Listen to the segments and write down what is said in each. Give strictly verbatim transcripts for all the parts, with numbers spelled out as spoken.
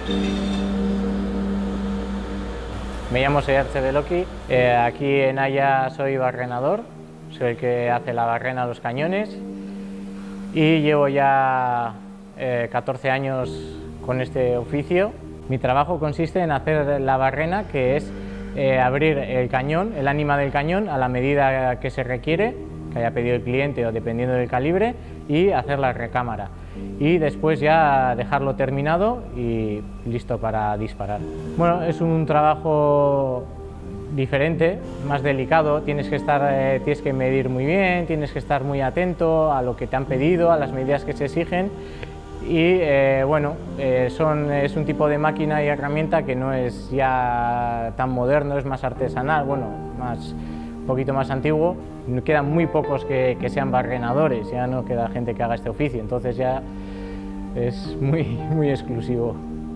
Me llamo Serge Beloki, eh, aquí en Haya soy barrenador, soy el que hace la barrena a los cañones y llevo ya eh, catorce años con este oficio. Mi trabajo consiste en hacer la barrena, que es eh, abrir el cañón, el ánima del cañón a la medida que se requiere, que haya pedido el cliente o dependiendo del calibre, y hacer la recámara. Y después ya dejarlo terminado y listo para disparar. Bueno, es un trabajo diferente, más delicado, tienes que, estar, eh, tienes que medir muy bien, tienes que estar muy atento a lo que te han pedido, a las medidas que se exigen y eh, bueno, eh, son, es un tipo de máquina y herramienta que no es ya tan moderno, es más artesanal, bueno, más, un poquito más antiguo. Quedan muy pocos que, que sean barrenadores, ya no queda gente que haga este oficio, entonces ya es muy, muy exclusivo.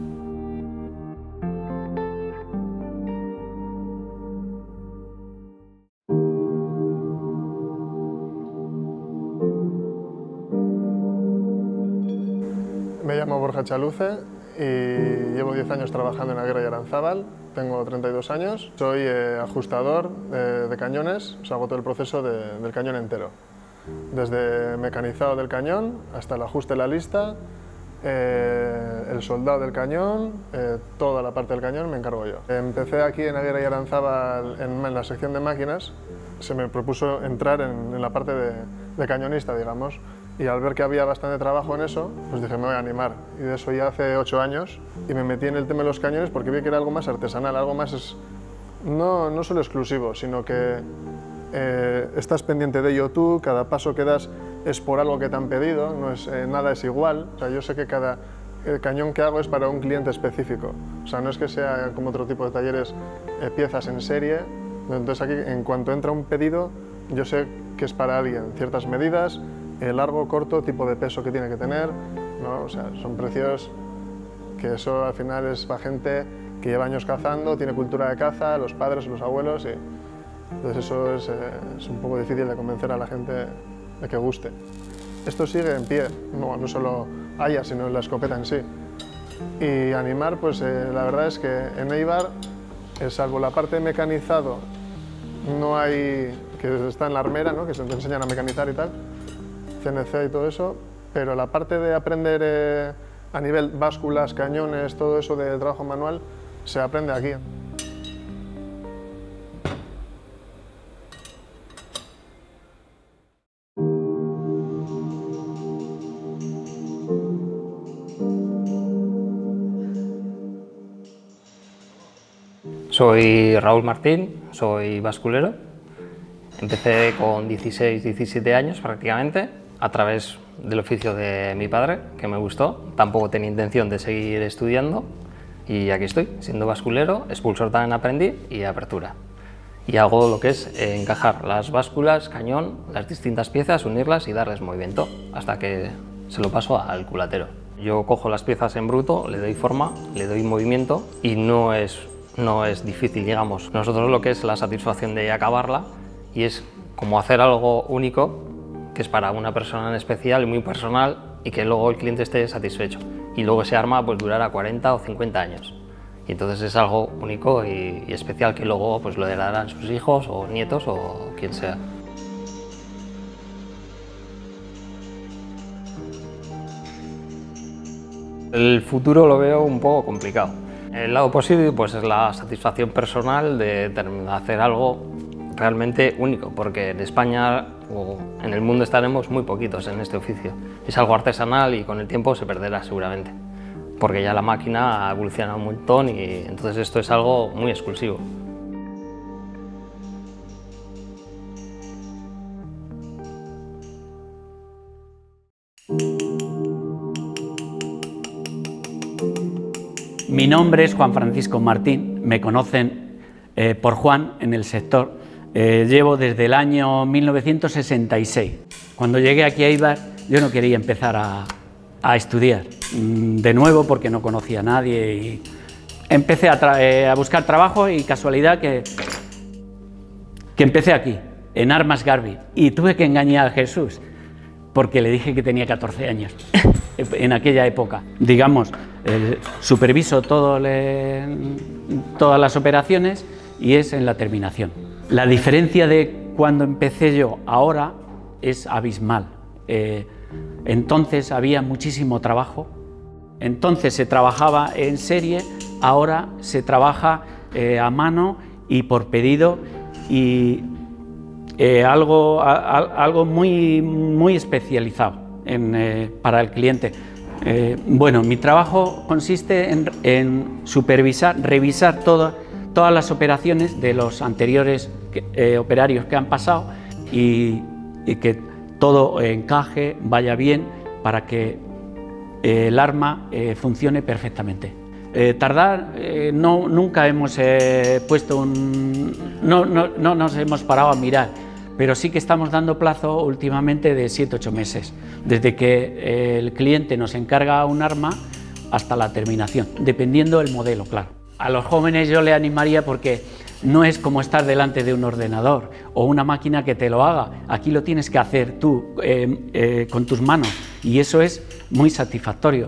Me llamo Borja Chaluce y llevo diez años trabajando en Aguirre y Aranzábal, tengo treinta y dos años, soy eh, ajustador de, de cañones, o sea, hago todo el proceso de, del cañón entero, desde mecanizado del cañón hasta el ajuste de la lista, eh, el soldado del cañón, eh, toda la parte del cañón me encargo yo. Empecé aquí en Aguirre y Aranzábal en, en la sección de máquinas, se me propuso entrar en, en la parte de, de cañonista, digamos. Y al ver que había bastante trabajo en eso, pues dije, me voy a animar. Y de eso ya hace ocho años. Y me metí en el tema de los cañones porque vi que era algo más artesanal, algo más, es, no, no solo exclusivo, sino que eh, estás pendiente de ello tú, cada paso que das es por algo que te han pedido, no es, eh, nada es igual. O sea, yo sé que cada el cañón que hago es para un cliente específico. O sea, no es que sea como otro tipo de talleres, eh, piezas en serie. Entonces aquí, en cuanto entra un pedido, yo sé que es para alguien, ciertas medidas, el largo, corto, tipo de peso que tiene que tener, ¿no? O sea, son precios que eso al final es para gente que lleva años cazando, tiene cultura de caza, los padres, los abuelos, y entonces eso es, eh, es un poco difícil de convencer a la gente de que guste. Esto sigue en pie, no, no solo Haya, sino la escopeta en sí. Y animar, pues eh, la verdad es que en Eibar, eh, salvo la parte de mecanizado, no hay, que está en la armera, ¿no? Que se te enseñan a mecanizar y tal, C N C y todo eso, pero la parte de aprender eh, a nivel básculas, cañones, todo eso de trabajo manual, se aprende aquí. Soy Raúl Martín, soy basculero. Empecé con dieciséis, diecisiete años prácticamente, a través del oficio de mi padre, que me gustó. Tampoco tenía intención de seguir estudiando y aquí estoy, siendo basculero, expulsor también aprendí y apertura. Y hago lo que es eh, encajar las básculas, cañón, las distintas piezas, unirlas y darles movimiento, hasta que se lo paso al culatero. Yo cojo las piezas en bruto, le doy forma, le doy movimiento y no es, no es difícil, digamos. Nosotros lo que es la satisfacción de acabarla y es como hacer algo único que es para una persona en especial y muy personal y que luego el cliente esté satisfecho y luego ese arma pues durará cuarenta o cincuenta años y entonces es algo único y, y especial que luego pues lo heredarán sus hijos o nietos o quien sea. El futuro lo veo un poco complicado. El lado positivo pues es la satisfacción personal de hacer algo realmente único, porque en España o en el mundo estaremos muy poquitos en este oficio. Es algo artesanal y con el tiempo se perderá seguramente, porque ya la máquina ha evolucionado un montón y entonces esto es algo muy exclusivo. Mi nombre es Juan Francisco Martín, me conocen eh, por Juan en el sector. Eh, llevo desde el año mil novecientos sesenta y seis. Cuando llegué aquí a Eibar yo no quería empezar a, a estudiar de nuevo porque no conocía a nadie y empecé a, eh, a buscar trabajo y casualidad que, que empecé aquí, en Armas Garbi, y tuve que engañar a Jesús porque le dije que tenía catorce años en aquella época. Digamos, eh, superviso todo le, todas las operaciones y es en la terminación. La diferencia de cuando empecé yo ahora es abismal. Eh, entonces había muchísimo trabajo, entonces se trabajaba en serie, ahora se trabaja eh, a mano y por pedido y eh, algo, a, a, algo muy, muy especializado en, eh, para el cliente. Eh, bueno, mi trabajo consiste en, en supervisar, revisar todo, todas las operaciones de los anteriores eh, operarios que han pasado y, y que todo encaje, vaya bien, para que eh, el arma eh, funcione perfectamente. Eh, tardar, eh, no, nunca hemos eh, puesto un... No, no, no nos hemos parado a mirar, pero sí que estamos dando plazo últimamente de siete a ocho meses, desde que eh, el cliente nos encarga un arma hasta la terminación, dependiendo del modelo, claro. A los jóvenes yo le animaría porque no es como estar delante de un ordenador o una máquina que te lo haga, aquí lo tienes que hacer tú eh, eh, con tus manos y eso es muy satisfactorio.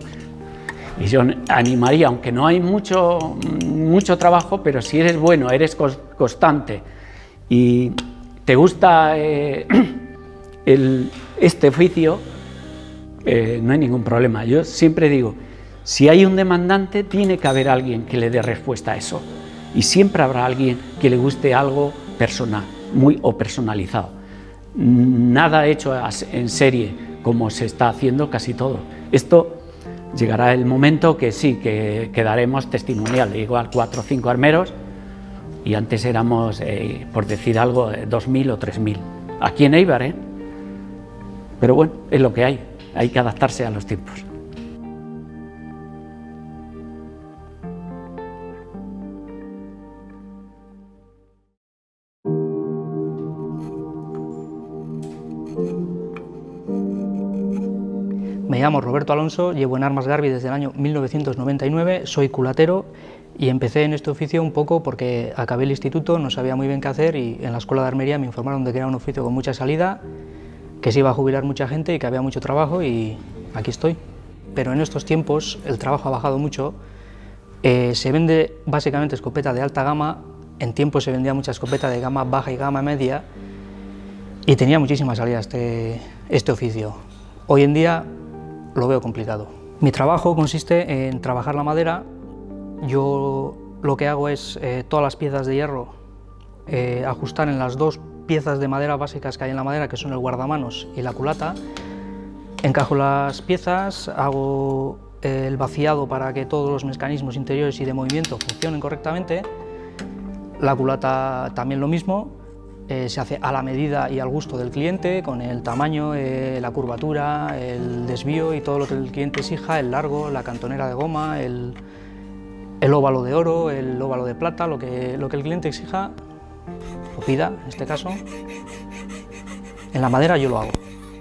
Y yo animaría, aunque no hay mucho, mucho trabajo, pero si eres bueno, eres constante y te gusta eh, el, este oficio, eh, no hay ningún problema. Yo siempre digo, si hay un demandante, tiene que haber alguien que le dé respuesta a eso. Y siempre habrá alguien que le guste algo personal, muy o personalizado. Nada hecho en serie, como se está haciendo casi todo. Esto llegará el momento que sí, que, que daremos testimonial, igual cuatro o cinco armeros, y antes éramos, eh, por decir algo, dos mil o tres mil. Aquí en Eibar, ¿eh? Pero bueno, es lo que hay, hay que adaptarse a los tiempos. Me llamo Roberto Alonso, llevo en Armas Garbi desde el año mil novecientos noventa y nueve, soy culatero y empecé en este oficio un poco porque acabé el instituto, no sabía muy bien qué hacer y en la escuela de armería me informaron de que era un oficio con mucha salida, que se iba a jubilar mucha gente y que había mucho trabajo y aquí estoy. Pero en estos tiempos el trabajo ha bajado mucho, eh, se vende básicamente escopeta de alta gama, en tiempos se vendía mucha escopeta de gama baja y gama media y tenía muchísima salida este, este oficio. Hoy en día lo veo complicado. Mi trabajo consiste en trabajar la madera. Yo lo que hago es eh, todas las piezas de hierro eh, ajustar en las dos piezas de madera básicas que hay en la madera, que son el guardamanos y la culata. Encajo las piezas, hago eh, el vaciado para que todos los mecanismos interiores y de movimiento funcionen correctamente. La culata también lo mismo. Eh, se hace a la medida y al gusto del cliente, con el tamaño, eh, la curvatura, el desvío y todo lo que el cliente exija, el largo, la cantonera de goma, el, el óvalo de oro, el óvalo de plata, lo que, lo que el cliente exija o pida, en este caso. En la madera yo lo hago.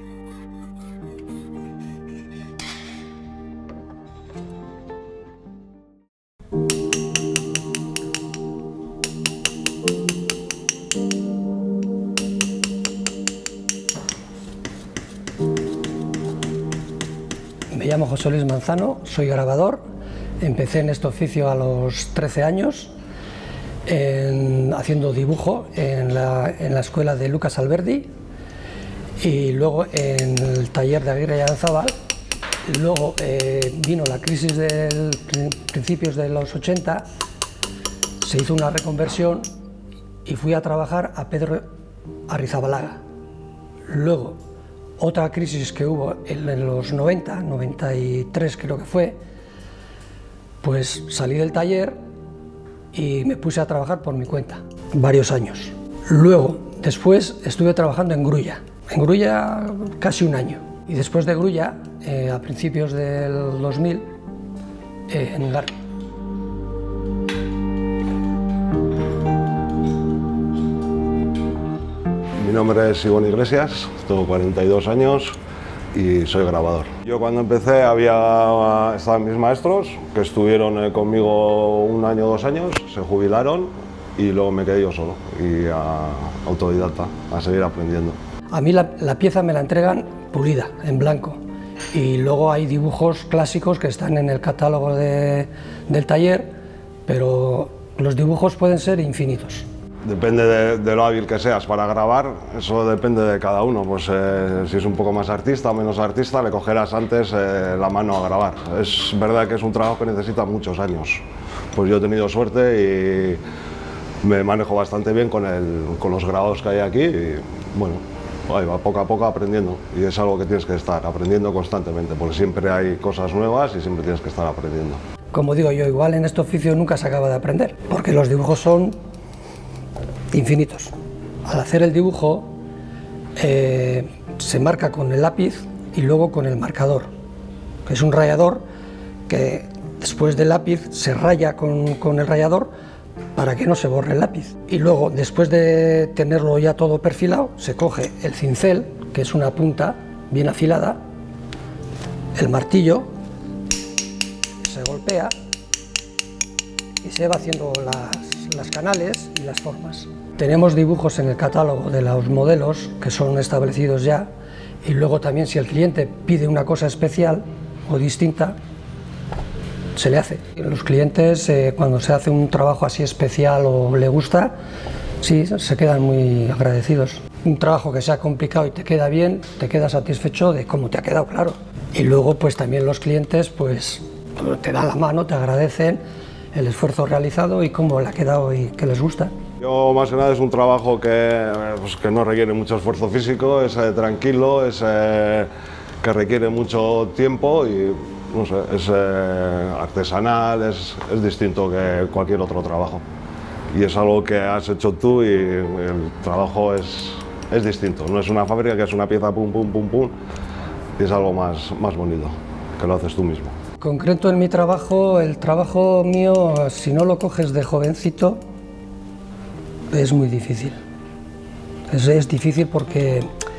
Me llamo José Luis Manzano, soy grabador, empecé en este oficio a los trece años en, haciendo dibujo en la, en la escuela de Lucas Alberdi y luego en el taller de Aguirre y Aranzábal. Luego eh, vino la crisis de principios de los ochenta, se hizo una reconversión y fui a trabajar a Pedro Arrizabalaga. Luego, otra crisis que hubo en los noventa, noventa y tres creo que fue, pues salí del taller y me puse a trabajar por mi cuenta, varios años. Luego, después estuve trabajando en Grulla, en Grulla casi un año. Y después de Grulla, eh, a principios del dos mil, eh, en Garbi. Mi nombre es Iván Iglesias, tengo cuarenta y dos años y soy grabador. Yo cuando empecé había, estaban mis maestros que estuvieron conmigo un año o dos años, se jubilaron y luego me quedé yo solo y a autodidacta, a seguir aprendiendo. A mí la, la pieza me la entregan pulida, en blanco, y luego hay dibujos clásicos que están en el catálogo de, del taller, pero los dibujos pueden ser infinitos. Depende de, de lo hábil que seas para grabar, eso depende de cada uno. Pues eh, si es un poco más artista o menos artista, le cogerás antes eh, la mano a grabar. Es verdad que es un trabajo que necesita muchos años. Pues yo he tenido suerte y me manejo bastante bien con, el, con los grabados que hay aquí y bueno, ahí va poco a poco aprendiendo. Y es algo que tienes que estar aprendiendo constantemente, porque siempre hay cosas nuevas y siempre tienes que estar aprendiendo. Como digo yo, igual en este oficio nunca se acaba de aprender, porque los dibujos son infinitos. Al hacer el dibujo eh, se marca con el lápiz y luego con el marcador, que es un rayador que después del lápiz se raya con, con el rayador para que no se borre el lápiz. Y luego, después de tenerlo ya todo perfilado, se coge el cincel, que es una punta bien afilada, el martillo, se golpea y se va haciendo las, las canales y las formas. Tenemos dibujos en el catálogo de los modelos que son establecidos ya, y luego también si el cliente pide una cosa especial o distinta, se le hace. Los clientes eh, cuando se hace un trabajo así especial o le gusta, sí, se quedan muy agradecidos. Un trabajo que sea complicado y te queda bien, te quedas satisfecho de cómo te ha quedado, claro. Y luego pues también los clientes pues te dan la mano, te agradecen el esfuerzo realizado y cómo le ha quedado y que les gusta. Yo más que nada es un trabajo que, pues, que no requiere mucho esfuerzo físico, es eh, tranquilo, es eh, que requiere mucho tiempo y no sé, es eh, artesanal, es, es distinto que cualquier otro trabajo. Y es algo que has hecho tú y el trabajo es, es distinto. No es una fábrica que es una pieza pum, pum, pum, pum, y es algo más, más bonito, que lo haces tú mismo. Concreto en mi trabajo, el trabajo mío, si no lo coges de jovencito, es muy difícil. Es, es difícil porque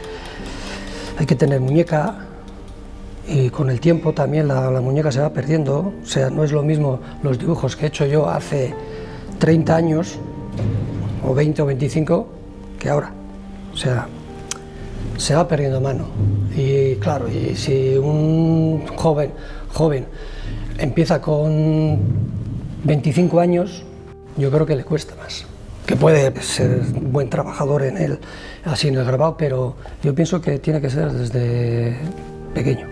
hay que tener muñeca y con el tiempo también la, la muñeca se va perdiendo. O sea, no es lo mismo los dibujos que he hecho yo hace treinta años, o veinte o veinticinco, que ahora. O sea, se va perdiendo mano. Y claro, y si un joven, joven empieza con veinticinco años, yo creo que le cuesta más. Que puede ser un buen trabajador en el, así en el grabado, pero yo pienso que tiene que ser desde pequeño.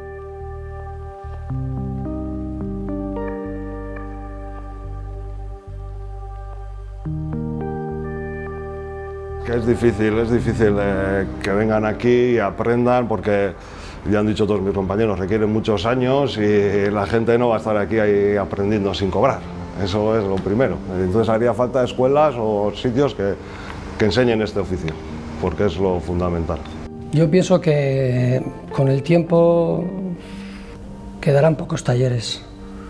Que es difícil, es difícil eh, que vengan aquí y aprendan porque, ya han dicho todos mis compañeros, requieren muchos años y la gente no va a estar aquí ahí aprendiendo sin cobrar. Eso es lo primero. Entonces haría falta escuelas o sitios que, que enseñen este oficio, porque es lo fundamental. Yo pienso que con el tiempo quedarán pocos talleres.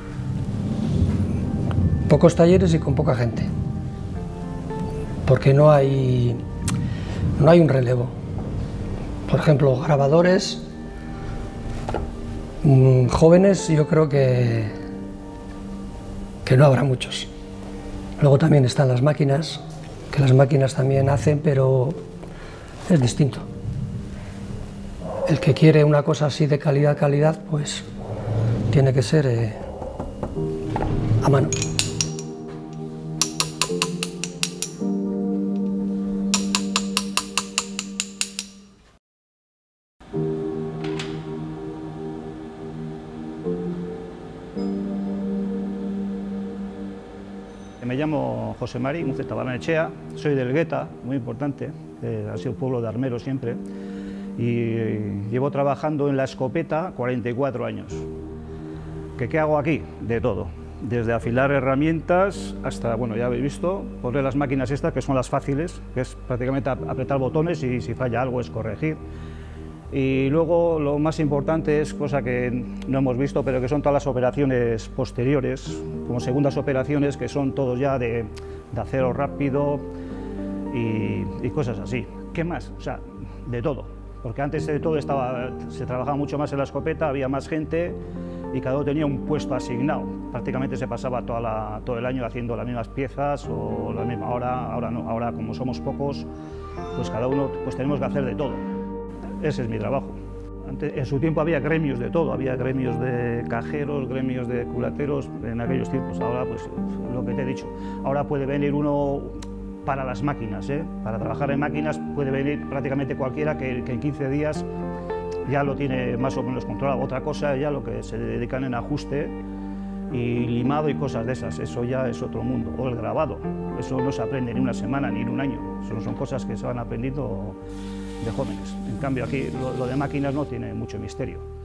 Pocos talleres y con poca gente. Porque no hay, no hay un relevo. Por ejemplo, grabadores mmm, jóvenes, yo creo que, que no habrá muchos. Luego también están las máquinas, que las máquinas también hacen, pero es distinto. El que quiere una cosa así de calidad, calidad, pues tiene que ser eh, a mano. Me llamo José Mari Muceta Barnechea, soy del Gueta, muy importante, eh, ha sido pueblo de armeros siempre, y llevo trabajando en la escopeta cuarenta y cuatro años. ¿Qué, qué hago aquí? De todo, desde afilar herramientas hasta, bueno, ya habéis visto, poner las máquinas estas, que son las fáciles, que es prácticamente apretar botones y si falla algo es corregir. Y luego lo más importante es, cosa que no hemos visto, pero que son todas las operaciones posteriores, como segundas operaciones, que son todos ya de, de acero rápido y, y cosas así. ¿Qué más? O sea, de todo, porque antes de todo estaba, se trabajaba mucho más en la escopeta, había más gente y cada uno tenía un puesto asignado. Prácticamente se pasaba toda la, todo el año haciendo las mismas piezas o la misma. Ahora, ahora no, ahora como somos pocos, pues cada uno pues tenemos que hacer de todo. Ese es mi trabajo. Antes, en su tiempo había gremios de todo, había gremios de cajeros, gremios de culateros en aquellos tiempos. Ahora, pues lo que te he dicho, ahora puede venir uno para las máquinas, ¿eh? Para trabajar en máquinas puede venir prácticamente cualquiera que, que en quince días ya lo tiene más o menos controlado. Otra cosa ya lo que se dedican en ajuste y limado y cosas de esas, eso ya es otro mundo. O el grabado, eso no se aprende ni una semana ni en un año, eso son cosas que se van aprendiendo de jóvenes. En cambio aquí lo, lo de máquinas no tiene mucho misterio.